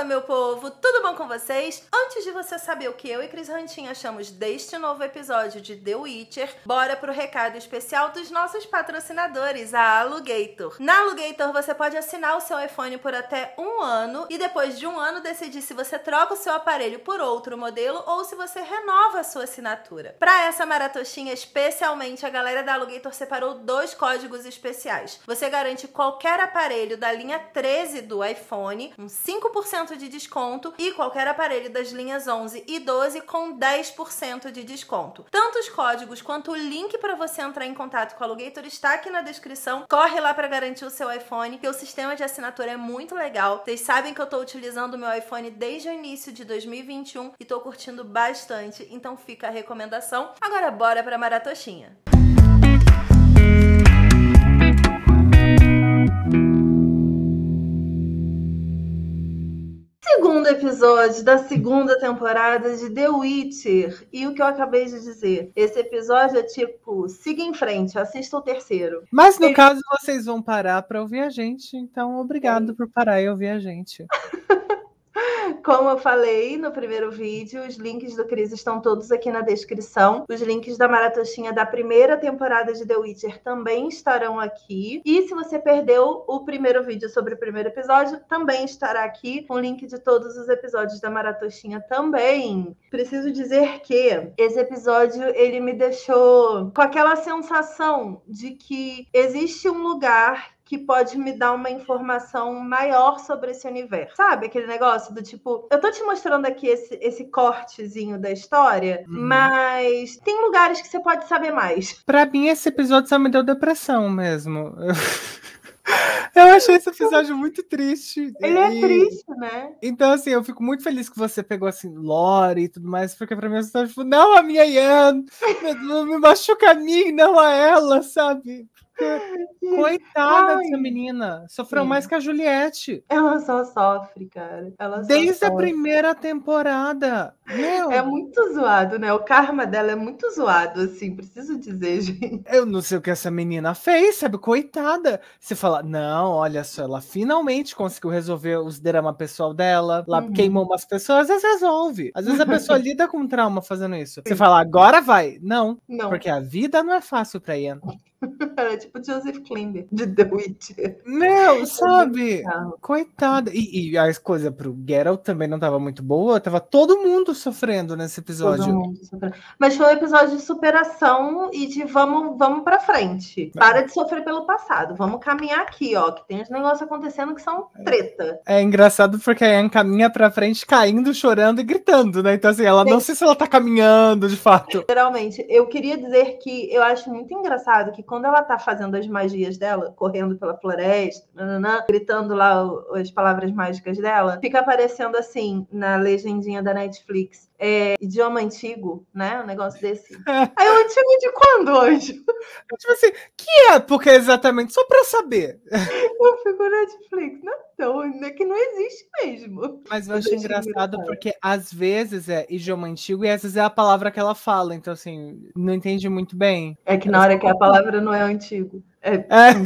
Fala, meu povo, tudo bom com vocês? Antes de você saber o que eu e Cris Rantin achamos deste novo episódio de The Witcher, bora pro recado especial dos nossos patrocinadores, a Alugator. Na Alugator você pode assinar o seu iPhone por até 1 ano e depois de 1 ano decidir se você troca o seu aparelho por outro modelo ou se você renova a sua assinatura. Para essa maratoshinha, especialmente a galera da Alugator separou 2 códigos especiais. Você garante qualquer aparelho da linha 13 do iPhone, um 5% de desconto, e qualquer aparelho das linhas 11 e 12 com 10% de desconto. Tanto os códigos quanto o link para você entrar em contato com a Alugator está aqui na descrição. Corre lá para garantir o seu iPhone, que o sistema de assinatura é muito legal. Vocês sabem que eu estou utilizando o meu iPhone desde o início de 2021 e estou curtindo bastante, então fica a recomendação. Agora bora para a maratoshinha. Segundo episódio da segunda temporada de The Witcher. E o que eu acabei de dizer, esse episódio é tipo, siga em frente, assista o terceiro. Mas no caso vocês vão parar para ouvir a gente, então obrigado por parar e ouvir a gente. Como eu falei no primeiro vídeo, os links do Cris estão todos aqui na descrição. Os links da maratoshinha da primeira temporada de The Witcher também estarão aqui. E se você perdeu o primeiro vídeo sobre o primeiro episódio, também estará aqui com o link de todos os episódios da maratoshinha também. Preciso dizer que esse episódio, ele me deixou com aquela sensação de que existe um lugar que pode me dar uma informação maior sobre esse universo. Sabe aquele negócio do tipo, eu tô te mostrando aqui esse cortezinho da história, mas tem lugares que você pode saber mais. Pra mim, esse episódio só me deu depressão mesmo. Eu achei esse episódio muito triste. Ele é triste, né? Então, assim, eu fico muito feliz que você pegou, assim, lore e tudo mais, porque pra mim eu estou tipo, não a minha Yen, não me machuca a mim, não a ela, sabe? Coitada dessa menina. Sofreu mais que a Juliette. Ela só sofre, cara. Desde a primeira temporada. Meu. É muito zoado, né? O karma dela é muito zoado, assim. Preciso dizer, gente. Eu não sei o que essa menina fez, sabe? Coitada. Você fala, não, olha só, ela finalmente conseguiu resolver os dramas pessoal dela. Lá queimou umas pessoas, às vezes resolve. Às vezes a pessoa lida com trauma fazendo isso. Você fala, agora vai. Não. Porque a vida não é fácil pra Yen. Era tipo Joseph Klimber de The Witcher. Meu, sabe? Coitada. E a coisa pro Geralt também não tava muito boa. Tava todo mundo sofrendo nesse episódio. Todo mundo sofrendo. Mas foi um episódio de superação e de vamos pra frente. Para de sofrer pelo passado. Vamos caminhar aqui, ó. Que tem uns negócios acontecendo que são treta. É engraçado porque a Yen caminha pra frente caindo, chorando e gritando, né? Então assim, ela não sei se ela tá caminhando de fato. Geralmente, eu queria dizer que eu acho muito engraçado que quando ela tá fazendo as magias dela, correndo pela floresta, gritando lá as palavras mágicas dela, fica aparecendo assim, na legendinha da Netflix, idioma antigo, né? Um negócio desse. Aí o antigo de quando, anjo? Tipo assim, que época exatamente? Só pra saber. Eu fico Netflix, não, então, é que não existe mesmo. Mas eu acho engraçado porque às vezes é idioma antigo e às vezes é a palavra que ela fala, então assim, não entende muito bem. É que na hora que a palavra não é antigo. É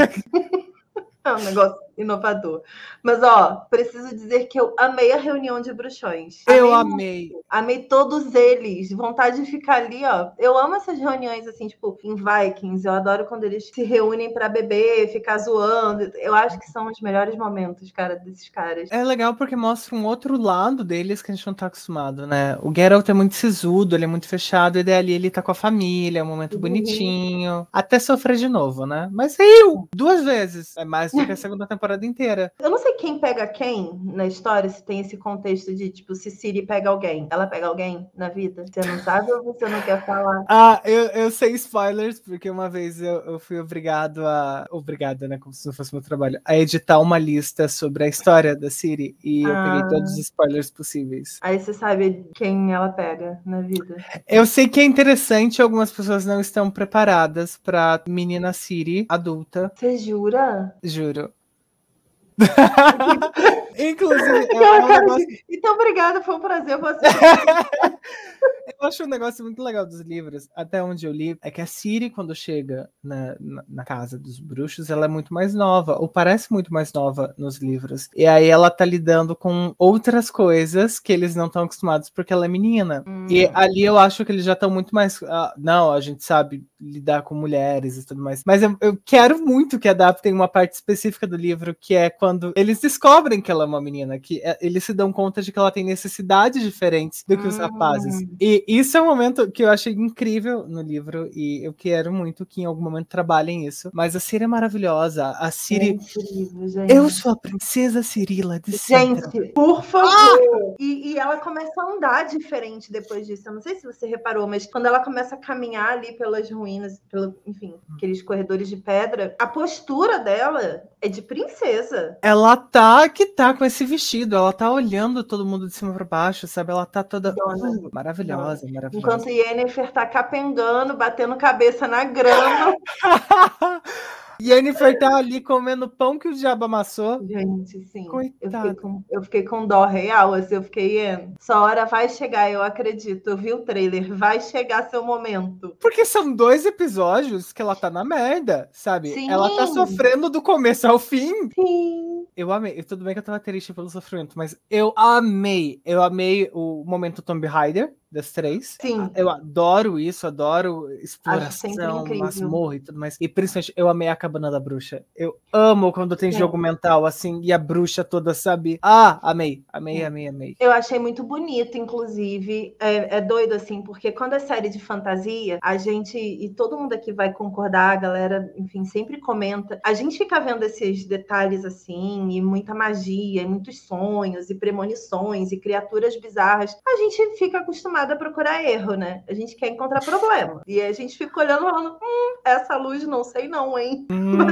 um negócio inovador. Mas, ó, preciso dizer que eu amei a reunião de bruxões. Eu amei. Amei todos eles. Vontade de ficar ali, ó. Eu amo essas reuniões, assim, tipo, em Vikings. Eu adoro quando eles se reúnem pra beber, ficar zoando. Eu acho que são os melhores momentos, cara, desses caras. É legal porque mostra um outro lado deles que a gente não tá acostumado, né? O Geralt é muito sisudo, ele é muito fechado, e daí ali ele tá com a família, é um momento bonitinho. Até sofrer de novo, né? Mas riu 2 vezes. É mais do que a segunda temporada inteira. Eu não sei quem pega quem na história, se tem esse contexto de, tipo, se Ciri pega alguém. Ela pega alguém na vida? Você não sabe ou você não quer falar? Ah, eu sei spoilers, porque uma vez eu fui obrigado, né, como se não fosse meu trabalho, a editar uma lista sobre a história da Ciri, e eu peguei todos os spoilers possíveis. Aí você sabe quem ela pega na vida. Eu sei que é interessante, algumas pessoas não estão preparadas pra menina Ciri adulta. Você jura? Juro. Inclusive, Então, obrigada, foi um prazer você. É acho um negócio muito legal dos livros, até onde eu li, é que a Ciri, quando chega na casa dos bruxos, ela é muito mais nova, ou parece muito mais nova nos livros. E aí ela tá lidando com outras coisas que eles não estão acostumados porque ela é menina. E ali eu acho que eles já estão muito mais... não, a gente sabe lidar com mulheres e tudo mais. Mas eu quero muito que adaptem uma parte específica do livro, que é quando eles descobrem que ela é uma menina, que eles se dão conta de que ela tem necessidades diferentes do que os rapazes. E isso é um momento que eu achei incrível no livro, e eu quero muito que em algum momento trabalhem isso. Mas a Ciri é maravilhosa. A Ciri... É incrível, gente. Eu sou a princesa Cirila de Sintra. Gente, por favor! E ela começa a andar diferente depois disso. Eu não sei se você reparou, mas quando ela começa a caminhar ali pelas ruínas, enfim, aqueles corredores de pedra, a postura dela é de princesa. Ela que tá com esse vestido, ela tá olhando todo mundo de cima pra baixo, sabe? Ela tá toda maravilhosa, maravilhosa. Enquanto Yennefer tá capengando, batendo cabeça na grama. Yennefer tá ali comendo pão que o diabo amassou. Gente, sim. Coitada. Eu fiquei com dó real, assim, eu fiquei, essa hora vai chegar, eu acredito. Eu vi o trailer, vai chegar seu momento. Porque são 2 episódios que ela tá na merda, sabe? Sim. Ela tá sofrendo do começo ao fim. Sim. Eu amei. Tudo bem que eu tava triste pelo sofrimento, mas eu amei. Eu amei o momento Tomb Raider das 3. Sim. Eu adoro isso, adoro exploração, masmorra e tudo mais. E principalmente, eu amei a Cabana da Bruxa. Eu amo quando tem jogo mental, assim, e a bruxa toda, sabe? Amei. Eu achei muito bonito, inclusive. É doido, assim, porque quando é série de fantasia, a gente, e todo mundo aqui vai concordar, a galera, enfim, sempre comenta, a gente fica vendo esses detalhes, assim, e muita magia, e muitos sonhos, e premonições, e criaturas bizarras. A gente fica acostumado a procurar erro, né? A gente quer encontrar problema. E a gente fica olhando e falando, essa luz não sei não, hein?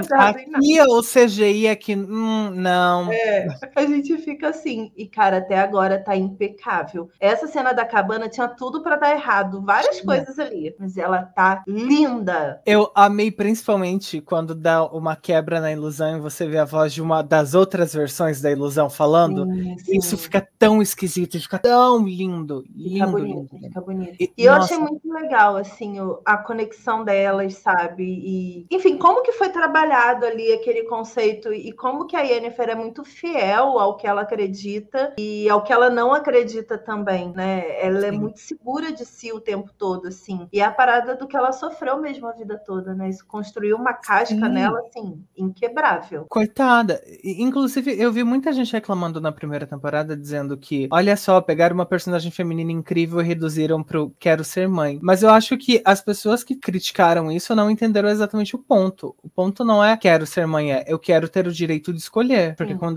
Aqui o CGI aqui, não. A gente fica assim. E, cara, até agora tá impecável. Essa cena da cabana tinha tudo pra dar errado. Várias coisas ali. Mas ela tá linda. Eu amei principalmente quando dá uma quebra na ilusão e você vê a voz de uma das outras versões da ilusão falando. Sim. Isso fica tão esquisito, fica tão lindo. Fica bonito. E eu achei muito legal, assim, a conexão delas, sabe? E, enfim, como que foi trabalhado ali aquele conceito e como que a Yennefer é muito fiel ao que ela acredita e ao que ela não acredita também, né? Ela é muito segura de si o tempo todo, assim. E a parada do que ela sofreu mesmo a vida toda, né? Isso construiu uma casca nela, assim, inquebrável. Coitada. Inclusive, eu vi muita gente reclamando na primeira temporada, dizendo que, olha só, pegaram uma personagem feminina incrível e reduziram pro quero ser mãe. Mas eu acho que as pessoas que criticaram isso não entenderam exatamente o ponto. O ponto não é quero ser mãe, eu quero ter o direito de escolher. Porque quando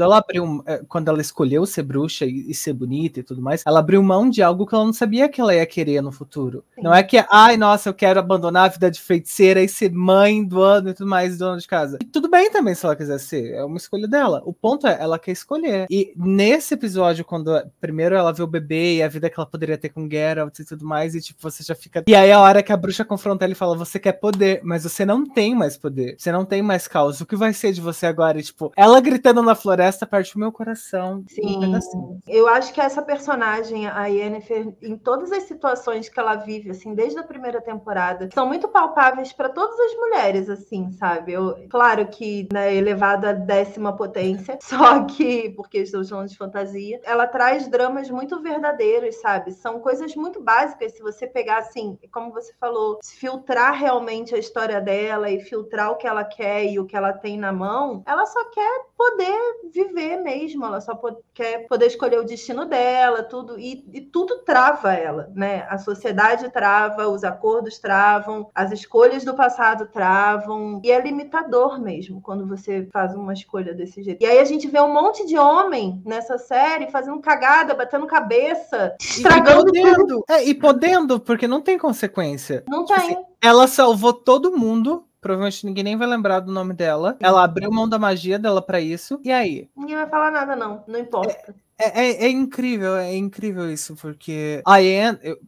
ela escolheu ser bruxa e ser bonita e tudo mais, ela abriu mão de algo que ela não sabia que ela ia querer no futuro. Não é que, nossa, eu quero abandonar a vida de feiticeira e ser mãe do ano e tudo mais, dona de casa. E tudo bem também se ela quiser ser, é uma escolha dela. O ponto é, ela quer escolher. E nesse episódio, quando primeiro ela vê o bebê e a vida que ela poderia ter com Geralt e tudo mais, e tipo, você já fica... E aí a hora que a bruxa confronta ela e fala, você quer poder, mas você não tem mais poder, você não tem mais causa, o que vai ser de você agora? E, tipo, ela gritando na floresta partiu meu coração. Sim, eu acho que essa personagem, a Yennefer, em todas as situações que ela vive, assim, desde a primeira temporada, são muito palpáveis para todas as mulheres, assim, sabe? Claro que, né, elevado à 10ª potência, só que, porque estamos falando de fantasia, ela traz dramas muito verdadeiros, sabe? São coisas muito básicas, se você pegar, assim, como você falou, filtrar realmente a história dela e filtrar o que ela quer e o que ela tem na mão, ela só quer poder viver mesmo, ela só quer poder escolher o destino dela, tudo, e tudo trava ela, né? A sociedade trava, os acordos travam, as escolhas do passado travam, e é limitador mesmo quando você faz uma escolha desse jeito. E aí a gente vê um monte de homem nessa série fazendo cagada, batendo cabeça, estragando tudo. E podendo, porque não tem consequência. Não tem. Assim, ela salvou todo mundo. Provavelmente ninguém nem vai lembrar do nome dela. Ela abriu mão da magia dela pra isso. E aí? Ninguém vai falar nada, não. Não importa. É incrível isso, porque a Yen,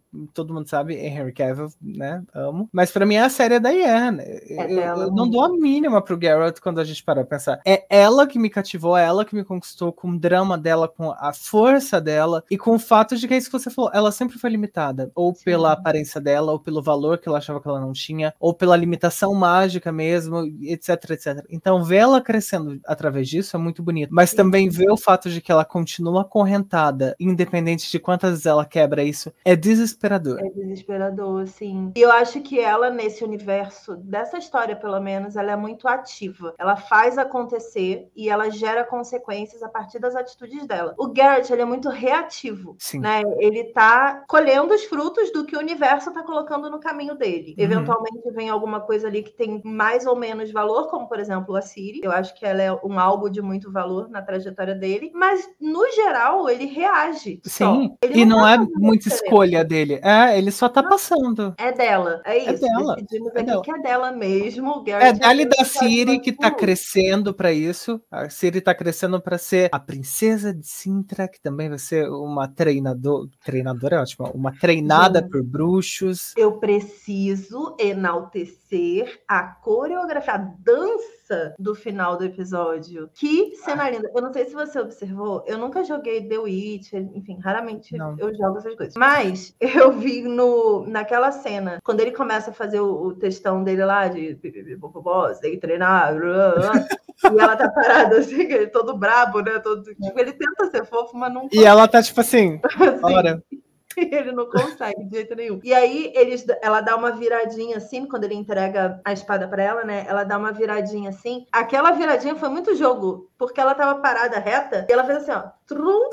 todo mundo sabe, é Henry Cavill, né? Amo. Mas pra mim é a série da Diane. Eu não dou a mínima pro Geralt quando a gente para pra pensar. É ela que me cativou, é ela que me conquistou com o drama dela, com a força dela e com o fato de que é isso que você falou, ela sempre foi limitada. Ou pela aparência dela, ou pelo valor que ela achava que ela não tinha, ou pela limitação mágica mesmo, etc, etc. Então ver ela crescendo através disso é muito bonito. Mas também ver o fato de que ela continua acorrentada, independente de quantas vezes ela quebra isso, é desesperador. É desesperador, sim. E eu acho que ela, nesse universo, dessa história pelo menos, ela é muito ativa. Ela faz acontecer e ela gera consequências a partir das atitudes dela. O Geralt, ele é muito reativo, né? Ele tá colhendo os frutos do que o universo tá colocando no caminho dele. Eventualmente vem alguma coisa ali que tem mais ou menos valor, como por exemplo a Ciri. Eu acho que ela é um algo de muito valor na trajetória dele, mas no geral ele reage. Sim, e não é muita escolha dele. Ele só tá passando. É dela, é isso. Dela. Decidimos aqui que é dela mesmo. É dela e da Ciri que tá crescendo pra isso. A Ciri tá crescendo pra ser a princesa de Sintra, que também vai ser uma treinadora é ótimo, uma treinada por bruxos. Eu preciso enaltecer a coreografia, a dança do final do episódio. Que cena linda. Eu não sei se você observou, eu nunca joguei The Witcher, enfim, raramente eu jogo essas coisas. Mas eu vi naquela cena, quando ele começa a fazer o textão dele lá de tem que treinar, e ela tá parada assim, todo brabo, né? Tipo, ele tenta ser fofo, mas não consegue. E ela tá tipo assim, bora. Ele não consegue de jeito nenhum. E aí ela dá uma viradinha assim, quando ele entrega a espada pra ela, né? Ela dá uma viradinha assim. Aquela viradinha foi muito jogo, porque ela tava parada reta e ela fez assim, ó. Trum,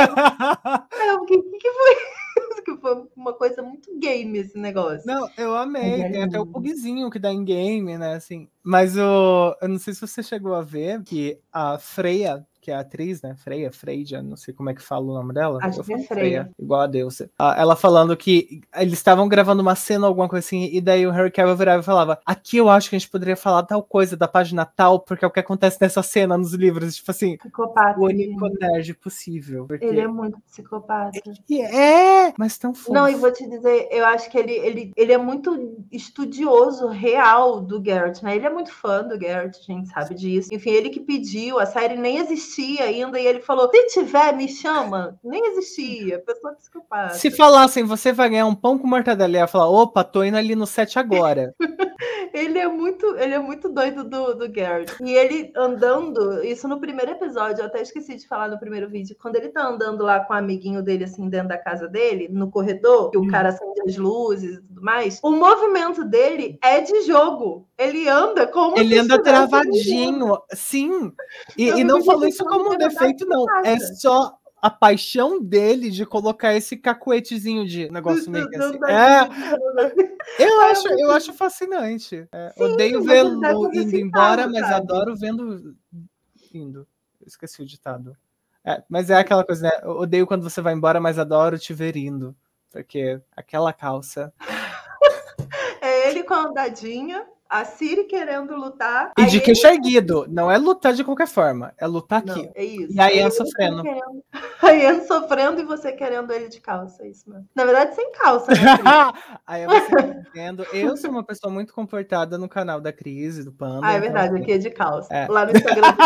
o que foi? Que foi uma coisa muito game esse negócio. Não, eu amei. Tem até o bugzinho que dá em game, né? Assim. Mas eu não sei se você chegou a ver que a Freya, que é a atriz, né? Freya, não sei como é que fala o nome dela. Acho que é Freya. Igual a deusa. Ela falando que eles estavam gravando uma cena, alguma coisa assim, e daí o Henry Cavill virava e falava, aqui eu acho que a gente poderia falar tal coisa da página tal, porque é o que acontece nessa cena nos livros. Tipo assim, psicopata, o único nerd possível. Porque... Ele é muito psicopata. Mas tão fofo. Não, e vou te dizer, eu acho que ele é muito estudioso real do Geralt, né? Ele é muito fã do Geralt, a gente sabe disso. Enfim, ele que pediu, a série nem existia ainda, e ele falou, se tiver, me chama. Nem existia, pessoa psicopata. Se falassem, você vai ganhar um pão com mortadela, ele ia falar, opa, tô indo ali no set agora. Ele é muito doido do Geralt. E ele andando, isso no primeiro episódio, eu até esqueci de falar no primeiro vídeo, quando ele tá andando lá com o amiguinho dele, assim, dentro da casa dele, no corredor, que o cara acende as luzes e tudo mais, o movimento dele é de jogo. Ele anda como ele anda travadinho, sim. E não falo isso como um defeito, não. É só a paixão dele de colocar esse cacuetezinho de negócio meio que assim. Eu acho fascinante. Odeio vê-lo indo embora, mas adoro vendo indo. Eu esqueci o ditado. Mas é aquela coisa, né? Eu odeio quando você vai embora, mas adoro te ver indo. Porque aquela calça... É ele com a andadinha, a Ciri querendo lutar. E de queixo erguido. Não é lutar de qualquer forma. É lutar aqui. Não, é isso. E a Ian sofrendo. A Ian sofrendo e você querendo ele de calça. É isso mesmo. Na verdade, sem calça, né? Aí você entendendo. Eu sou uma pessoa muito comportada no canal da Cris, do Panda. É verdade, então, aqui é de calça. Lá no Instagram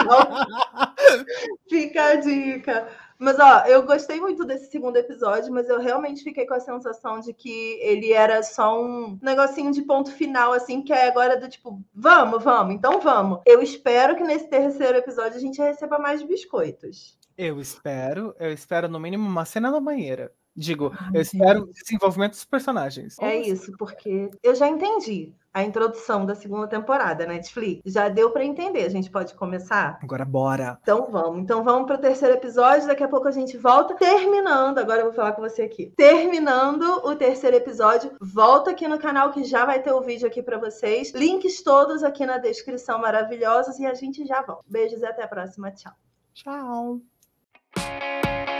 fica a dica. Mas, eu gostei muito desse segundo episódio, mas eu realmente fiquei com a sensação de que ele era só um negocinho de ponto final, assim, que é agora do tipo, vamos, então vamos. Eu espero que nesse terceiro episódio a gente receba mais biscoitos. Eu espero no mínimo uma cena na banheira. Digo, eu espero o desenvolvimento dos personagens. É isso, porque eu já entendi a introdução da segunda temporada, Netflix. Já deu pra entender. A gente pode começar? Agora bora. Então vamos pro terceiro episódio. Daqui a pouco a gente volta. Terminando, agora eu vou falar com você aqui. Terminando o terceiro episódio, volta aqui no canal que já vai ter o vídeo aqui pra vocês. Links todos aqui na descrição maravilhosos e a gente já volta. Beijos e até a próxima. Tchau. Tchau.